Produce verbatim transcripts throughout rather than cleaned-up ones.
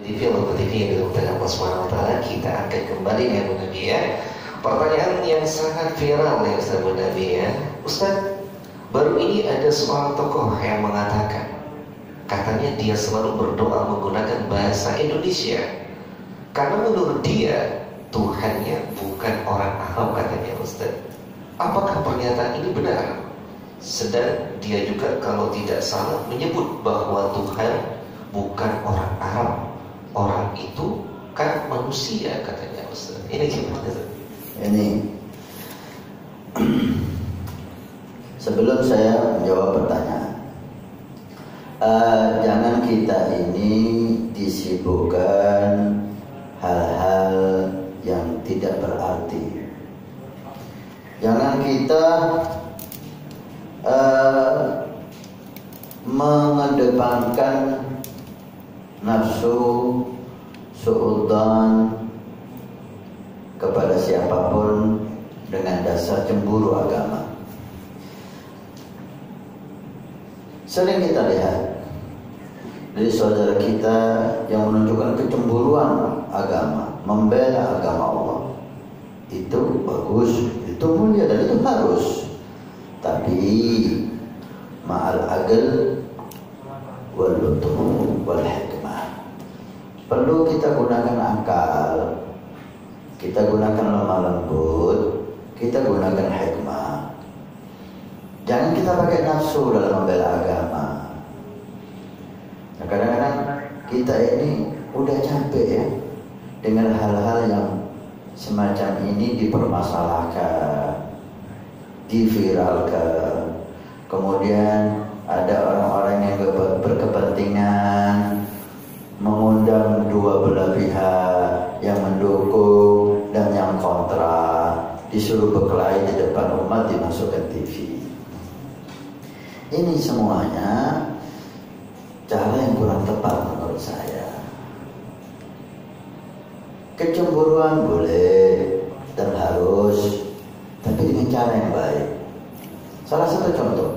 T V atau T V yang dilakukan Allah Subhanahu Wa Taala, kita akan kembali ya Bu Nabi ya. Pertanyaan yang sangat viral ya Ustaz Bu Nabi ya. Ustaz, baru ini ada seorang tokoh yang mengatakan, katanya dia selalu berdoa menggunakan bahasa Indonesia karena menurut dia Tuhannya bukan orang Arab, katanya Ustaz. Apakah pernyataan ini benar? Sedang dia juga kalau tidak salah menyebut bahwa Tuhan bukan orang Arab, orang itu kan manusia, katanya Ustaz. Ini gimana Ustaz? Ini sebelum saya menjawab pertanyaan, uh, jangan kita ini disibukkan hal-hal yang tidak berarti. Jangan kita uh, mengedepankan nafsu, suudzon kepada siapapun dengan dasar cemburu agama. Sering kita lihat dari saudara kita yang menunjukkan kecemburuan agama, membela agama Allah. Itu bagus, itu mulia dan itu harus. Tapi ma'al aql wal lutuf wal hikmah. Perlu kita gunakan akal, kita gunakan lemah lembut, kita gunakan hikmah. Jangan kita pakai nafsu dalam membela agama. Nah, kadang-kadang kita ini udah capek ya dengan hal-hal yang semacam ini dipermasalahkan, diviralkan. Kemudian ada orang-orang yang berkepentingan mengundang dua belah pihak, yang mendukung dan yang kontra, disuruh berkelahi di depan umat, dimasukkan T V. Ini semuanya cara yang kurang tepat menurut saya. Kecemburuan boleh dan harus, tapi dengan cara yang baik. Salah satu contoh,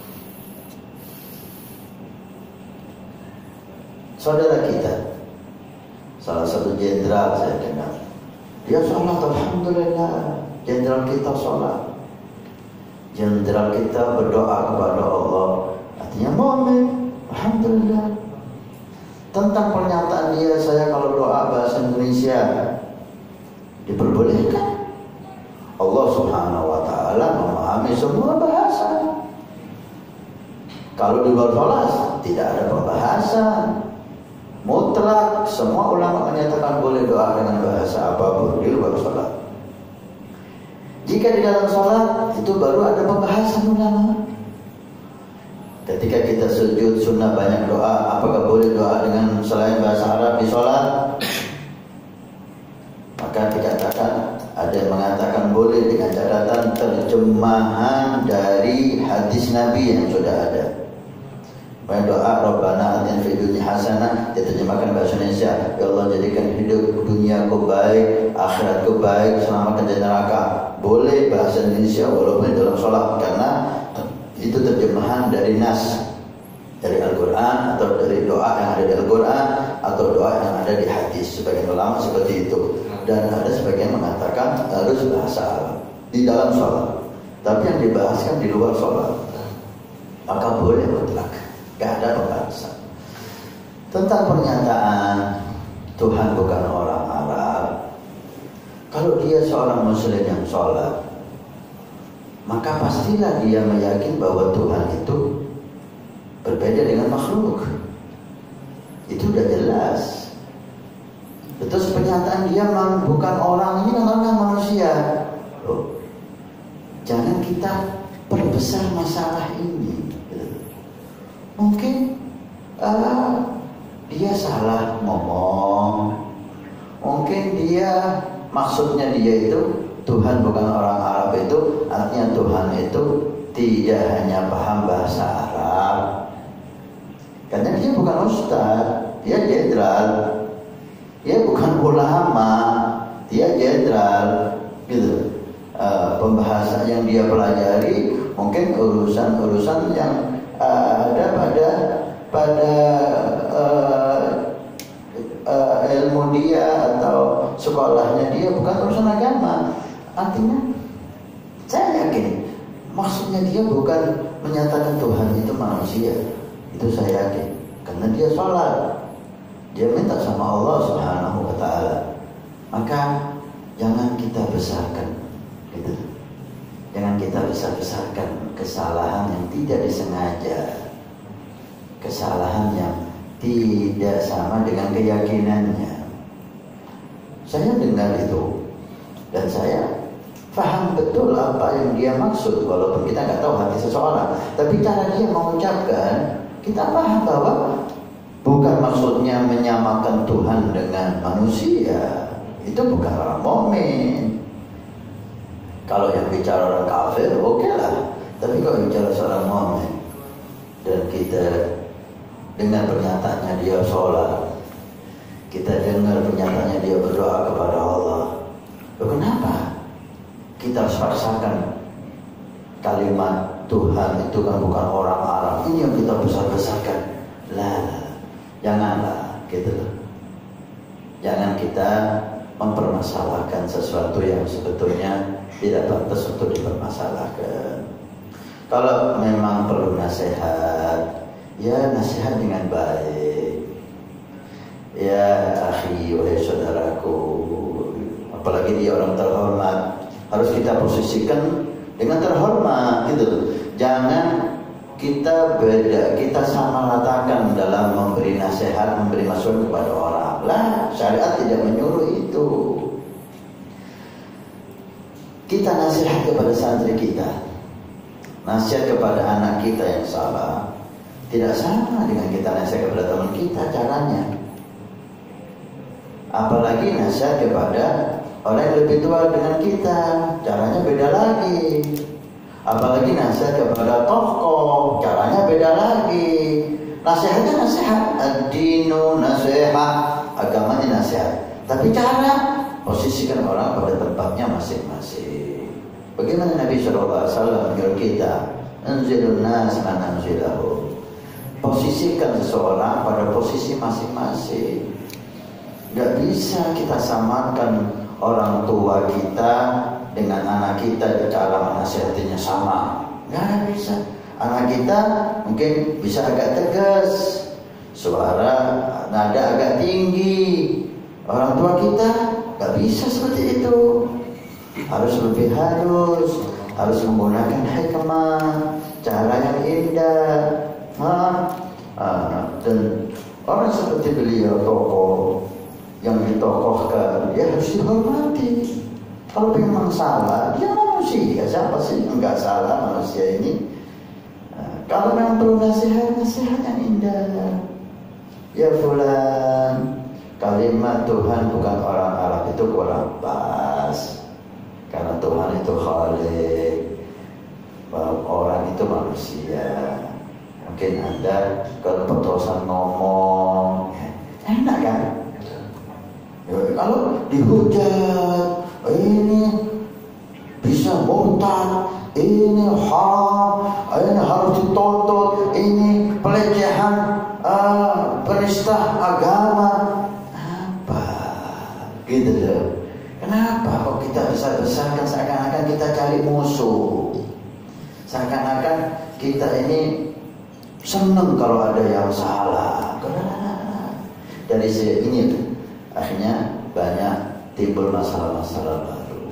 saudara kita, salah satu jenderal saya kenal, dia sholat, alhamdulillah. Jenderal kita sholat, jenderal kita berdoa kepada Allah, artinya mu'min, alhamdulillah. Tentang pernyataan dia, saya kalau doa bahasa Indonesia diperbolehkan. Allah Subhanahu Wa Taala memahami semua bahasa. Kalau di luar sholat tidak ada pembahasan, mutlak. Semua ulama menyatakan boleh doa dengan bahasa apapun di luar sholat. Jika di dalam sholat itu baru ada pembahasan ulama. Ketika kita sujud sunnah banyak doa, apakah boleh doa dengan selain bahasa Arab di sholat? Maka dikatakan, ada yang mengatakan boleh dengan catatan terjemahan dari hadis Nabi yang sudah ada. Banyak doa Rabbana atina fid dunya hasanah diterjemahkan bahasa Indonesia, ya Allah jadikan hidup duniaku baik, akhiratku baik, selamatkan dari neraka. Boleh bahasa Indonesia walaupun dalam sholat, karena itu terjemahan dari nas, dari Al-Quran, atau dari doa yang ada di Al-Quran, atau doa yang ada di hadis. Sebagian ulama seperti itu. Dan ada sebagian mengatakan harus bahasa Arab di dalam sholat, tapi yang dibahaskan di luar sholat, maka boleh mutlak, gak ada pembahasan. Tentang pernyataan Tuhan bukan orang Arab, kalau dia seorang muslim yang sholat, maka pastilah dia meyakini bahwa Tuhan itu berbeda dengan makhluk. Itu udah jelas. Terus pernyataan dia memang bukan orang, ini orang kan manusia. Loh, jangan kita perbesar masalah ini. Mungkin uh, dia salah ngomong, mungkin dia maksudnya dia itu Tuhan bukan orang Arab, itu artinya Tuhan itu tidak hanya paham bahasa Arab, karena dia bukan ustaz, dia jenderal. Dia bukan ulama, dia jenderal, gitu. Uh, pembahasan yang dia pelajari mungkin urusan-urusan yang uh, ada pada pada uh, uh, ilmu dia atau sekolahnya dia bukan urusan agama. Artinya saya yakin maksudnya dia bukan menyatakan Tuhan itu manusia. Itu saya yakin. Karena dia sholat, dia minta sama Allah Subhanahu wa ta'ala. Maka jangan kita besarkan gitu. Jangan kita besar-besarkan kesalahan yang tidak disengaja, kesalahan yang tidak sama dengan keyakinannya. Saya dengar itu dan saya paham betul apa yang dia maksud, walaupun kita nggak tahu hati seseorang, tapi cara dia mengucapkan kita paham bahwa bukan maksudnya menyamakan Tuhan dengan manusia. Itu bukan orang mukmin. Kalau yang bicara orang kafir, oke okay lah. Tapi kalau bicara seorang mukmin dan kita dengar pernyataannya dia sholat, kita dengar pernyataannya dia berdoa kepada Allah, loh kenapa kita harus paksakan kalimat Tuhan itu kan bukan orang Arab, ini yang kita besar-besarkan? Lah, janganlah gitu loh. Jangan kita mempermasalahkan sesuatu yang sebetulnya tidak pantas untuk dipermasalahkan. Kalau memang perlu nasihat, ya nasihat dengan baik. Ya akhi, wahai saudaraku, apalagi dia orang terhormat, harus kita posisikan dengan terhormat gitu. Jangan kita beda, kita sama ratakan dalam memberi nasihat, memberi masukan kepada orang. Lah, syariat tidak menyuruh itu. Kita nasihat kepada santri kita, nasihat kepada anak kita yang salah, tidak sama dengan kita nasihat kepada teman kita caranya. Apalagi nasihat kepada orang yang lebih tua dengan kita, caranya beda lagi. Apalagi nasihat kepada tokoh, caranya beda lagi. Nasihatnya nasihat, ad-dinu nasihat, agamanya nasihat. Tapi cara posisikan orang pada tempatnya masing-masing. Bagaimana Nabi shallallahu alaihi wasallam menyuruh kita, anzilun nas manzilahu. Posisikan seseorang pada posisi masing-masing. Gak bisa kita samakan orang tua kita dengan anak kita, cara menasihatinya sama. Gak bisa. Anak kita mungkin bisa agak tegas, suara nada agak tinggi. Orang tua kita gak bisa seperti itu. Harus lebih halus, harus menggunakan hikmah, cara yang indah. Nah, dan orang seperti beliau, tokoh yang ditokohkan, dia harus dihormati. Kalau memang salah, dia manusia. Siapa sih yang nggak salah manusia ini? Nah, kalau memang perlu nasihat, nasihat yang indah. Ya fulan, kalimat Tuhan bukan orang Arab itu kurang pas. Karena Tuhan itu Khalik, orang itu manusia. Mungkin Anda kepetrosan ngomong, enak kan? Ya, kalau dihujat, ini bisa murtad, ini haram, ini harus dituntut, ini pelecehan, uh, penista agama, apa? Gitu loh. Kenapa kok kita besar-besarkan seakan-akan kita cari musuh? Seakan-akan kita ini senang kalau ada yang salah. Dari ini tuh, akhirnya banyak timbul masalah-masalah baru.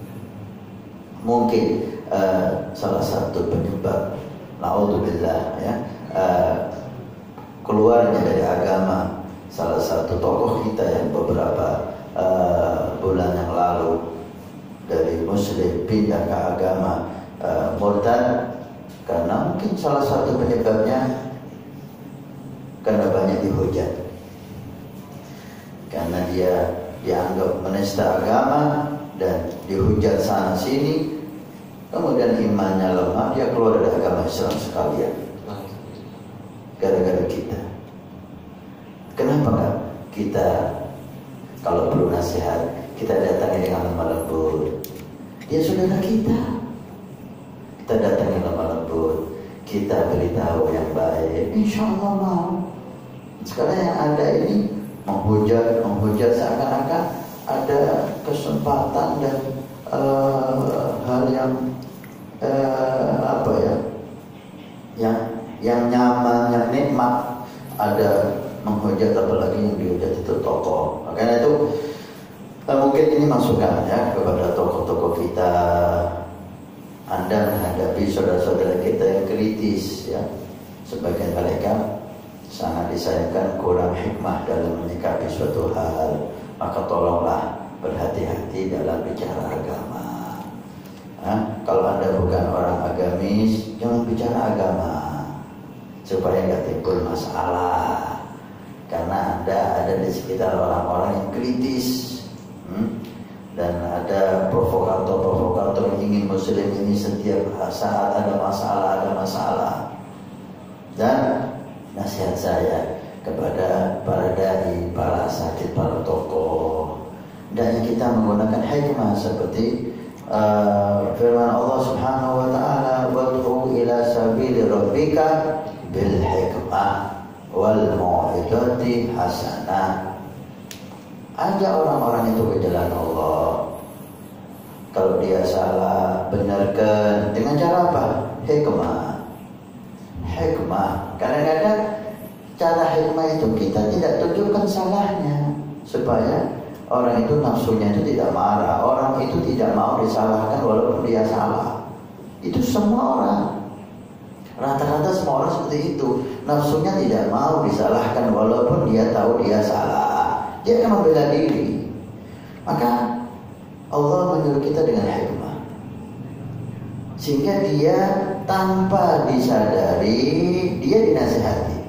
Mungkin uh, salah satu penyebab, naudzubillah ya, uh, keluarnya dari agama salah satu tokoh kita yang beberapa uh, bulan yang lalu dari muslim pindah ke agama uh, murtad, karena mungkin salah satu penyebabnya karena banyak dihujat, karena dia dianggap menista agama dan dihujat sana sini, kemudian imannya lemah, dia keluar dari agama Islam sekalian gara-gara kita. Kenapa kan kita kalau perlu nasihat kita datangi dengan lemah lembut? Dia saudara kita, kita datangi lemah lembut, kita beritahu yang baik, insya Allah mau. Sekarang yang ada ini menghujat, menghujat seakan-akan ada kesempatan dan uh, hal yang uh, apa ya, yang yang nyaman, yang nikmat, ada menghujat, apalagi yang dihujat itu tokoh. Makanya itu uh, mungkin ini masukan ya kepada tokoh-tokoh kita. Anda menghadapi saudara-saudara kita yang kritis ya, sebagian mereka sangat disayangkan kurang hikmah dalam menyikapi suatu hal, maka tolonglah berhati-hati dalam bicara agama. Nah, kalau Anda bukan orang agamis, jangan bicara agama supaya nggak timbul masalah, karena Anda ada di sekitar orang-orang yang kritis, hmm? dan ada provokator-provokator yang ingin muslim ini setiap saat ada masalah, ada masalah. Dan nasihat saya kepada para dai, para asatidz, para tokoh, hendaknya kita menggunakan hikmah seperti uh, firman Allah Subhanahu wa taala, "Wad'u ila sabili rabbika bil hikmah wal mau'izati hasanah." Ajak orang-orang itu ke jalan Allah. Kalau dia salah, benarkan dengan cara apa? Hikmah. Hikmah. Kadang-kadang cara hikmah itu kita tidak tunjukkan salahnya, supaya orang itu nafsunya itu tidak marah. Orang itu tidak mau disalahkan walaupun dia salah. Itu semua orang. Rata-rata semua orang seperti itu. Nafsunya tidak mau disalahkan walaupun dia tahu dia salah. Dia akan membela diri. Maka Allah menyuruh kita dengan hikmah, sehingga dia tanpa disadari dia dinasihati.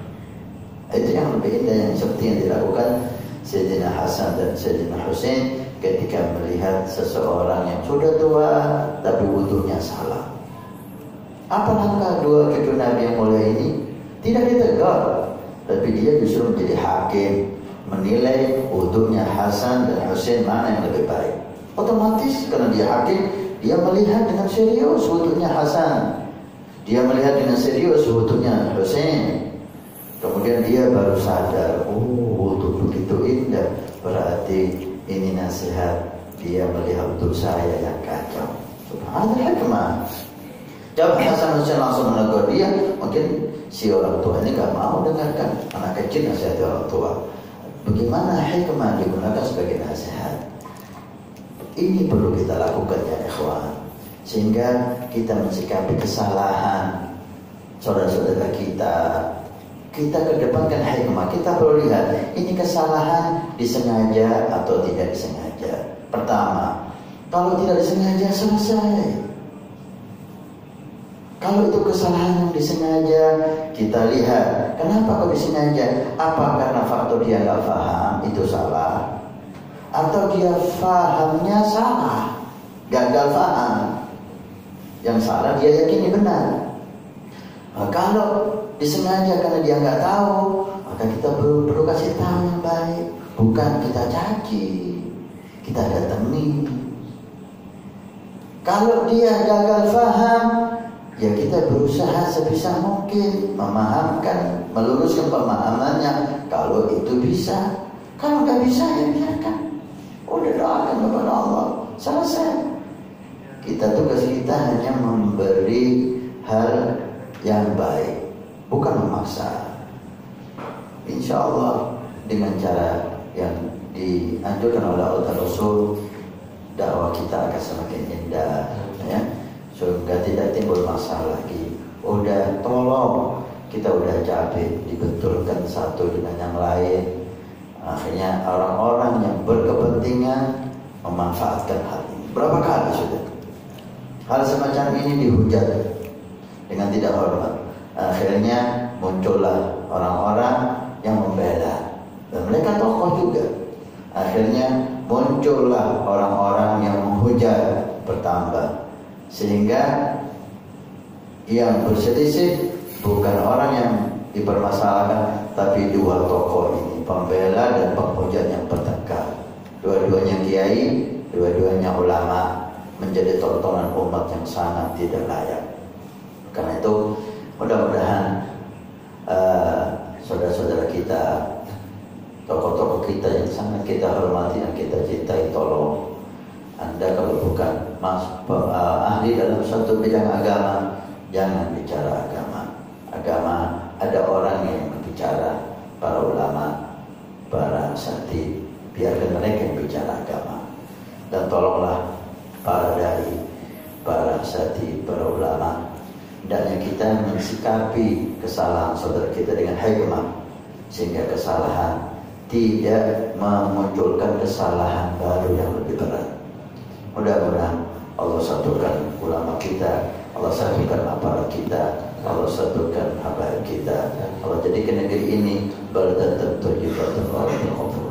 Itu yang lebih indah, yang seperti yang dilakukan Sayyidina Hasan dan Sayyidina Husain ketika melihat seseorang yang sudah tua tapi wudunya salah. Apa langkah dua cucu Nabi yang mulia ini? Tidak ditegur, tapi dia justru menjadi hakim, menilai wudunya Hasan dan Husain mana yang lebih baik. Otomatis karena dia hakim, dia melihat dengan serius wudunya Hasan, dia melihat dengan serius wudunya Husain. Kemudian dia baru sadar, oh wudu begitu indah, berarti ini nasihat. Dia melihat wudu saya yang kacau. Subhanallah, hikmah. Jawab Hasan Husain langsung menegur dia. Mungkin si orang tua ini gak mau dengarkan, anak kecil nasihat orang tua. Bagaimana hikmah digunakan sebagai nasihat? Ini perlu kita lakukan ya ikhwan, sehingga kita mensikapi kesalahan saudara-saudara kita. Kita kedepankan hikmah. Kita perlu lihat ini kesalahan disengaja atau tidak disengaja. Pertama, kalau tidak disengaja selesai. Kalau itu kesalahan yang disengaja, kita lihat kenapa kok disengaja. Apa karena faktor dia nggak paham itu salah, atau dia fahamnya salah, gagal paham. Yang salah dia yakini benar. Nah, kalau disengaja karena dia nggak tahu, maka kita perlu, perlu kasih tahu yang baik, bukan kita caci, kita datangi. Kalau dia gagal paham, ya kita berusaha sebisa mungkin memahamkan, meluruskan pemahamannya. Kalau itu bisa, kalau nggak bisa ya biarkan. Udah doakan kepada Allah, selesai. Kita tugas kita hanya memberi hal yang baik, bukan memaksa. Insya Allah dengan cara yang dianjurkan oleh Allah Rasul, dakwah kita akan semakin indah, ya, sehingga tidak timbul masalah lagi. Udah tolong, kita udah capek dibetulkan satu dengan yang lain. Akhirnya orang-orang yang berkepentingan memanfaatkan hal ini. Berapa kali sudah hal semacam ini dihujat dengan tidak hormat. Akhirnya muncullah orang-orang yang membela, dan mereka tokoh juga. Akhirnya muncullah orang-orang yang menghujat bertambah, sehingga yang berselisih bukan orang yang dipermasalahkan, tapi dua tokoh ini, pembela dan penghujat yang bertengkar. Dua-duanya kiai, dua-duanya ulama, menjadi tontonan umat yang sangat tidak layak. Karena itu mudah-mudahan uh, saudara-saudara kita, tokoh kita yang sangat kita hormati dan kita cintai, tolong Anda kalau bukan mas, uh, ahli dalam satu bidang agama, jangan bicara agama. Agama ada orang yang berbicara, para ulama, para sati, biarkan mereka yang bicara agama. Dan tolonglah para dai, para sati, para ulama, hendaknya kita mensikapi kesalahan saudara kita dengan hikmah, sehingga kesalahan tidak memunculkan kesalahan baru yang lebih berat. Mudah-mudahan Allah satukan ulama kita, Allah satukan aparat kita, Allah satukan habaib kita, Allah jadikan negeri ini baldan tertuju pada Allah.